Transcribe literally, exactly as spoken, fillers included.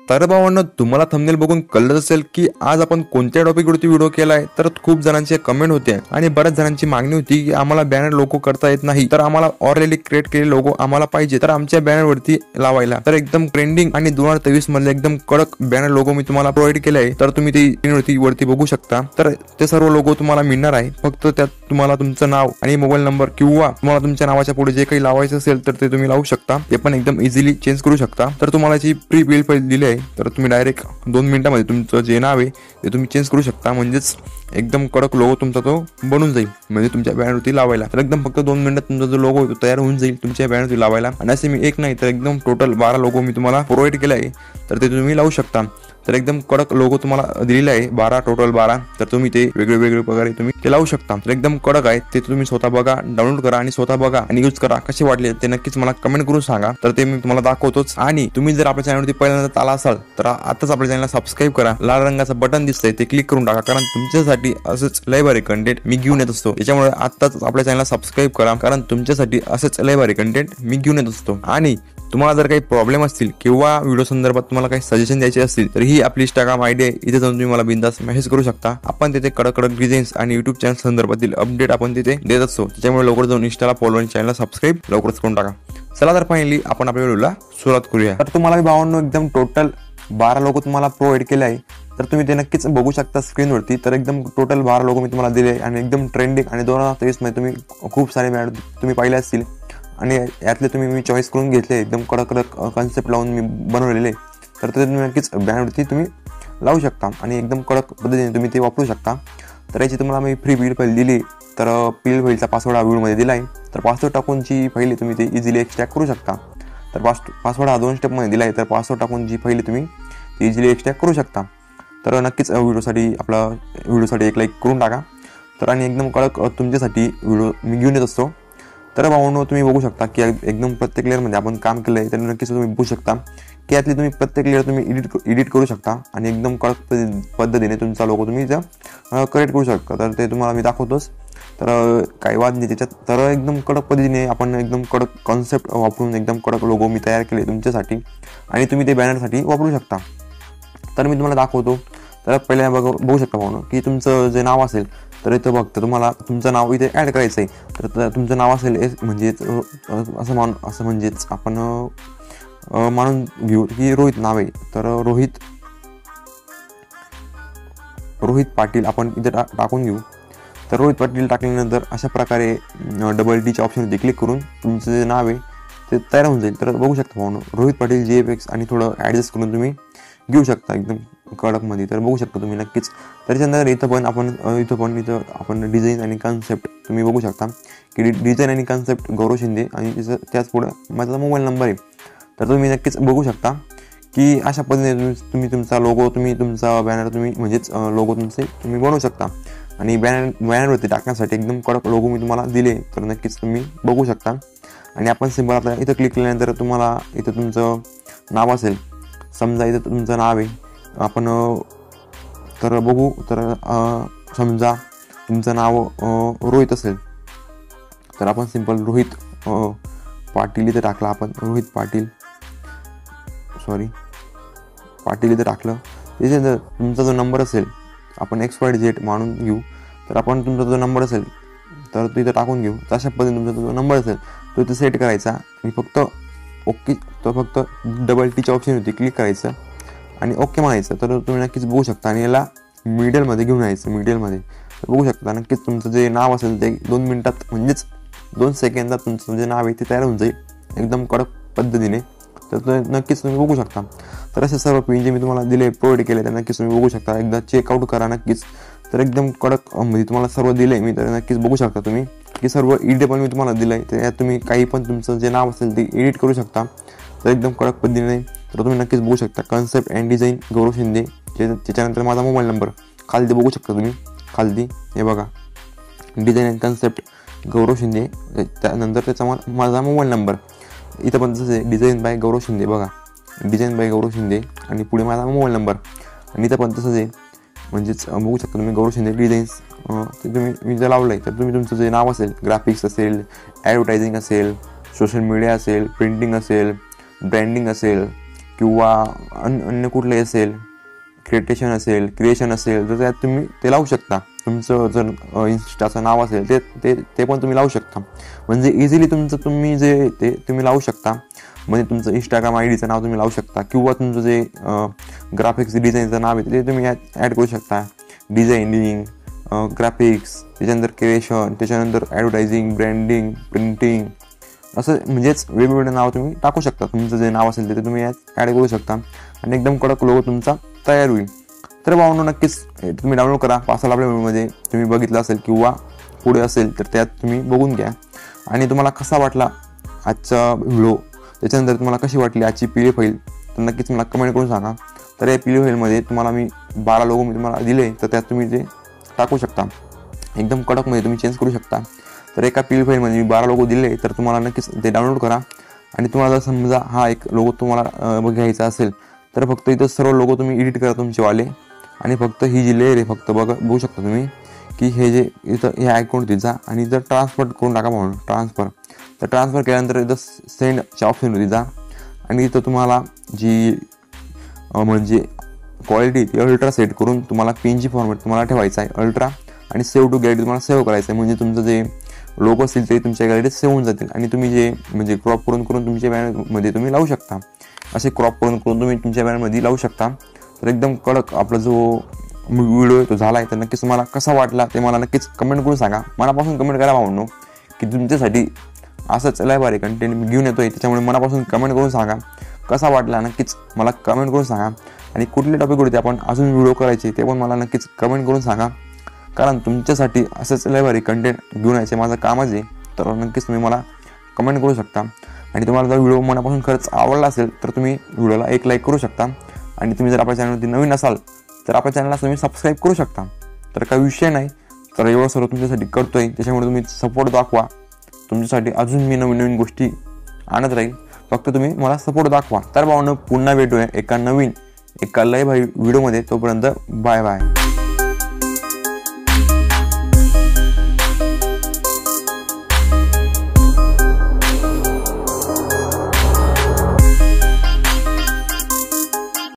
तर भावांनो, तुम्हाला थंबनेल बघून कळलं असेल की आज आपण कोणत्या टॉपिकवरती व्हिडिओ केलाय. तर खूप जणांचे कमेंट होते आणि बऱ्याच जणांची मागणी होती की आम्हाला बॅनर लोगो करता येत नाही, तर आम्हाला ऑलरेडी क्रिएट केलेले लोगो आम्हाला पाहिजे तर आमच्या बॅनर वरती लावायला. तर एकदम ट्रेंडिंग आणि दोन हजार तेवीस मधले एकदम कडक बॅनर लोगो मी तुम्हाला प्रोव्हाइड केले आहे. तर तुम्ही ते स्क्रीनवरती वरती बघू शकता. तर ते सर्व लोगो तुम्हाला मिळणार आहे. फक्त त्यात तुम्हाला तुमचं नाव आणि मोबाईल नंबर किंवा तुम्हाला तुमच्या नावाच्या पुढे जे काही लावायचं असेल तर ते तुम्ही लावू शकता. ते पण एकदम इझिली चेंज करू शकता. तर तुम्हाला जी प्री बिल्ड फाईल दिली आहे तर तुम्ही डायरेक्ट दोन मिनिटांमध्ये तुमचं जे नाव आहे ते तुम्ही चेंज करू शकता. म्हणजेच एकदम कडक लोगो तुमचा तो बनून जाईल, म्हणजे तुमच्या बॅनरवरती लावायला. तर एकदम फक्त दोन मिनिटात तुमचा जो लोगो तो तयार होऊन जाईल तुमच्या बॅनरवरती लावायला. आणि असे मी एक नाही तर एकदम टोटल बारा लोगो मी तुम्हाला प्रोव्हाइड केला आहे, तर ते तुम्ही लावू शकता. तर एकदम कडक लोगो तुम्हाला दिलेला आहे, बारा टोटल बारा. तर तुम्ही ते वेगळे वेगळे प्रकारे तुम्ही ते लावू शकता. तर एकदम कडक आहे, ते तुम्ही स्वतः बघा, डाउनलोड करा आणि स्वतः बघा आणि यूज करा. कसे वाटले ते नक्कीच मला कमेंट करून सांगा, तर ते मी तुम्हाला दाखवतोच. आणि तुम्ही जर आपल्या चॅनलवरती पहिल्यांदा आला असाल तर आताच आपल्या चॅनलला सबस्क्राईब करा. लाल रंगाचं बटन दिसतंय ते क्लिक करून टाका, कारण तुमच्यासाठी असंच लय भारी कंटेंट मी घेऊन येत असतो. त्याच्यामुळे आताच आपल्या चॅनलला सबस्क्राईब करा, कारण तुमच्यासाठी असंच लय भारी कंटेंट मी घेऊन येत असतो. आणि तुम्हाला जर काही प्रॉब्लेम असतील किंवा व्हिडिओ संदर्भात तुम्हाला काही सजेशन द्यायचे असतील तर ही आपली इंस्टाग्राम आयडी आहे, इथे जाऊन तुम्ही मला बिंदास मेसेज करू शकता. आपण तिथे कडक कडक डिझाईन्स आणि युट्यूब चॅनल संदर्भातील अपडेट आपण तिथे देत असतो. त्याच्यामुळे लवकर जाऊन इंस्टाला फॉलो आणि चॅनलला सबस्क्राईब लवकरच करून टाका. चला तर फायनली आपण आपल्या व्हिडिओला सुरुवात करूया. तर तुम्हाला भावांनो एकदम टोटल बारा लोगो तुम्हाला प्रोव्हाइड केले आहे, तर तुम्ही ते नक्कीच बघू शकता स्क्रीनवरती. तर एकदम टोटल बारा लोगो मी तुम्हाला दिले आणि एकदम ट्रेंडिंग आणि दोन हजार तेवीस मध्ये तुम्ही खूप सारे बॅनर तुम्ही पाहिले असतील आणि यातले तुम्ही मी चॉईस करून घेतले. एकदम कडक कडक कॉन्सेप्ट लावून मी बनवलेले, तर ते तुम्ही नक्कीच बॅनरवरती तुम्ही लावू शकता आणि एकदम कडक पद्धतीने तुम्ही ते वापरू शकता. तर याची तुम्हाला मी फ्री बिल्ड फाईल दिली, तर बिल्ड फाईलचा पासवर्ड हा व्हिडिओमध्ये दिला आहे. तर पासवर्ड टाकून जी फाईल तुम्ही ते इझिली एक्सट्रॅक्ट करू शकता. तर पास पासवर्ड हा दोन स्टेपमध्ये दिला आहे, तर पासवर्ड टाकून जी फाईल तुम्ही ती इझिली एक्सट्रॅक्ट करू शकता. तर नक्कीच व्हिडिओसाठी आपला व्हिडिओसाठी एक लाईक करून टाका. तर आणि एकदम कडक तुमच्यासाठी व्हिडिओ मी घेऊन येत असतो. तर भावांनो, तुम्ही बघू शकता की एकदम प्रत्येक लेअरमध्ये आपण काम केलं आहे, तर नक्कीच तुम्ही बघू शकता की यातली तुम्ही प्रत्येक लेअर तुम्ही एडिट एडिट करू शकता आणि एकदम कडक पद्धतीने तुमचा लोगो तुम्ही इथं क्रिएट करू शकता. तर ते तुम्हाला मी दाखवतोच, तर काही वाद नाही त्याच्यात. तर एकदम कडक पद्धतीने आपण एकदम कडक कॉन्सेप्ट वापरून एकदम कडक लोगो मी तयार केले तुमच्यासाठी आणि तुम्ही ते बॅनरसाठी वापरू शकता. तर मी तुम्हाला दाखवतो. तर पहिल्या बघ बघू शकता भावांनो की तुमचं जे नाव असेल तर इथं बघतं तुम्हाला तुमचं नाव इथे ॲड करायचं आहे. तर तुमचं नाव असेल म्हणजेच असं मान असं म्हणजेच आपण मानून घेऊ की रोहित नाव आहे. तर रोहित रोहित पाटील आपण इथे टा टाकून घेऊ. तर रोहित पाटील टाकल्यानंतर अशा प्रकारे डबल डीच्या ऑप्शनवरती क्लिक करून तुमचं जे नाव आहे ते तयार होऊन जाईल. तर बघू शकता भावांनो, Rohit Patil G F X आणि थोडं ॲडजस्ट करून तुम्ही घेऊ शकता एकदम कडकमध्ये. तर बघू शकता तुम्ही नक्कीच. त्याच्यानंतर इथं पण आपण इथं पण इथं आपण डिझाईन आणि कॉन्सेप्ट तुम्ही बघू शकता की डि डिझाईन आणि कॉन्सेप्ट गौरव शिंदे आणि तिचं त्याच पुढं माझा मोबाईल नंबर आहे. तर तुम्ही नक्कीच बघू शकता की अशा पद्धतीने तुम्ही तुमचा लोगो तुम्ही तुमचा बॅनर तुम्ही म्हणजेच लोगो तुमचे तुम्ही बनवू शकता. आणि बॅनर बॅनरवरती टाकण्यासाठी एकदम कडक लोगो मी तुम्हाला दिले, तर नक्कीच तुम्ही बघू शकता. आणि आपण सिम्पल आता इथं क्लिक केल्यानंतर तुम्हाला इथं तुमचं नाव असेल, समजा इथं तुमचं नाव आहे आपण तर बघू. तर समजा तुमचं नाव रोहित असेल तर आपण सिंपल रोहित पाटील इथे टाकलं. आपण रोहित पाटील सॉरी पाटील इथे टाकलं. त्याच्यानंतर तुमचा जो नंबर असेल आपण एक्स वाय झेड मानून घेऊ. तर आपण तुमचा जो नंबर असेल तर तो इथं टाकून घेऊ. तशा पद्धतीने तुमचा जो नंबर असेल तो इथे सेट करायचा आणि फक्त ओके तो फक्त डबल टीच्या ऑप्शनवरती क्लिक करायचं आणि ओके म्हणायचं. तर तुम्ही नक्कीच बघू शकता आणि याला मिडलमध्ये घेऊन यायचं मिडलमध्ये. तर बघू शकता नक्कीच तुमचं जे नाव असेल ते दोन मिनिटात म्हणजेच दोन सेकंदात तुमचं जे नाव आहे ते तयार होऊन जाईल एकदम कडक पद्धतीने. तर ते नक्कीच तुम्ही बघू शकता. तर असे सर्व पिन जे मी तुम्हाला दिले प्रोव्हाइड केले तर नक्कीच तुम्ही बघू शकता. एकदा चेकआउट करा नक्कीच. तर एकदम कडक म्हणजे तुम्हाला सर्व दिले मी, तर नक्कीच बघू शकता तुम्ही की सर्व एडिटेबल मी तुम्हाला दिलं आहे. तर यात तुम्ही काही पण तुमचं जे नाव असेल ते एडिट करू शकता. तर एकदम कडक पद्धतीने तर तुम्ही नक्कीच बघू शकता. Concept and design Gaurav Shinde, त्याच्यानंतर माझा मोबाईल नंबर खालती बघू शकता तुम्ही. खालती हे बघा design and concept Gaurav Shinde, त्यानंतर त्याचा माझा मोबाईल नंबर. इथं पण तसंच आहे डिझाईन बाय गौरव शिंदे बघा, डिझाईन बाय गौरव शिंदे आणि पुढे माझा मोबाईल नंबर. आणि इथं पण तसंच आहे म्हणजेच बघू शकता तुम्ही गौरव शिंदे डिझाईन्स. ते तुम्ही मी जर लावलं आहे तर तुम्ही तुमचं जे नाव असेल ग्राफिक्स असेल, ॲडव्हर्टायझिंग असेल, सोशल मीडिया असेल, प्रिंटिंग असेल, ब्रँडिंग असेल किंवा अन अन्य कुठले असेल क्रिएटेशन असेल क्रिएशन असेल तर त्यात तुम्ही ते लावू शकता. तुमचं जर इन्स्टाचं नाव असेल ते ते ते पण तुम्ही लावू शकता. म्हणजे इझिली तुमचं तुम्ही जे ते तुम्ही लावू शकता. म्हणजे तुमचं इंस्टाग्राम आय डीचं नाव तुम्ही लावू शकता किंवा तुमचं जे ग्राफिक्स डिझाईनचं नाव आहे ते तुम्ही यात ॲड करू शकता. डिझायनिंग, ग्राफिक्स, त्याच्यानंतर क्रिएशन, त्याच्यानंतर ॲडव्हर्टायझिंग, ब्रँडिंग, प्रिंटिंग, असं म्हणजेच वेगवेगळे नाव तुम्ही टाकू शकता. तुमचं जे नाव असेल ते तुम्ही यात ॲड करू शकता आणि एकदम कडक लोगो तुमचा तयार होईल. तर भावांनो नक्कीच तुम्ही डाउनलोड करा. पासाल आपल्या व्हिडिओमध्ये तुम्ही बघितलं असेल किंवा पुढे असेल तर त्यात तुम्ही बघून घ्या. आणि तुम्हाला कसा वाटला आजचा व्हिडिओ, त्याच्यानंतर तुम्हाला कशी वाटली आजची पी डी एफ फाईल तर नक्कीच मला कमेंट करून सांगा. तर या पी डी एफ फाईलमध्ये तुम्हाला मी बारा लोगो मी तुम्हाला दिले तर त्यात तुम्ही ते टाकू शकता. एकदम कडकमध्ये तुम्ही चेंज करू शकता. तर एका पी डी एफ फाईलमध्ये मी बारा लोगो दिले तर तुम्हाला नक्कीच ते डाउनलोड करा. आणि तुम्हाला जर समजा हा एक लोगो तुम्हाला बघायचा असेल तर फक्त इथं सर्व लोगो तुम्ही एडिट करा तुमचेवाले. आणि फक्त ही जी लेअर आहे फक्त बघा बघू शकता तुम्ही की हे जे इथं हे अकाउंट तिचा आणि इथं ट्रान्सफर करून टाका म्हणून ट्रान्सफर. तर ट्रान्सफर केल्यानंतर इथं सेंडच्या ऑप्शन होती जा आणि इथं तुम्हाला जी म्हणजे क्वालिटी ती अल्ट्रा सेट करून तुम्हाला पीएनजी फॉर्मॅट तुम्हाला ठेवायचा आहे अल्ट्रा. आणि सेव्ह टू गॅलरी तुम्हाला सेव्ह करायचं आहे. म्हणजे तुमचं जे लोगो असतील ते तुमच्या गॅलरीत सेव्ह होऊन जातील. आणि तुम्ही जे म्हणजे क्रॉप करून करून तुमच्या बॅनरमध्ये तुम्ही लावू शकता. असे क्रॉप करून करून तुम्ही तुमच्या बॅनरमध्ये लावू शकता. तर एकदम कडक आपला जो व्हिडिओ आहे तो झाला आहे. तर नक्कीच तुम्हाला कसा वाटला ते मला नक्कीच कमेंट करून सांगा. मनापासून कमेंट करा भावनो की तुमच्यासाठी असंच लय भारी कंटेंट मी घेऊन येतो आहे. त्याच्यामुळे मनापासून कमेंट करून सांगा कसा वाटला. नक्कीच मला कमेंट करून सांगा. आणि कुठले टॉपिकवरती आपण अजून व्हिडिओ करायचे ते पण मला नक्कीच कमेंट करून सांगा. कारण तुमच्यासाठी असंच लय भारी कंटेंट घेऊन यायचे माझं कामच आहे. तर नक्कीच तुम्ही मला कमेंट करू शकता. आणि तुम्हाला जर व्हिडिओ मनापासून खरंच आवडला असेल तर तुम्ही व्हिडिओला एक लाईक करू शकता. आणि तुम्ही जर आपल्या चॅनलवरती नवीन असाल तर आपल्या चॅनलला तुम्ही सबस्क्राईब करू शकता. तर काही विषय नाही. तर एवढं सर्व तुमच्यासाठी करतोय त्याच्यामुळे तुम्ही सपोर्ट दाखवा. तुमच्यासाठी अजून मी नवीन नवीन गोष्टी आणत राहील. फक्त तुम्ही मला सपोर्ट दाखवा. तर भावनो पुन्हा भेटूया एका नवीन एका लय भाई व्हिडिओमध्ये. तोपर्यंत बाय बाय.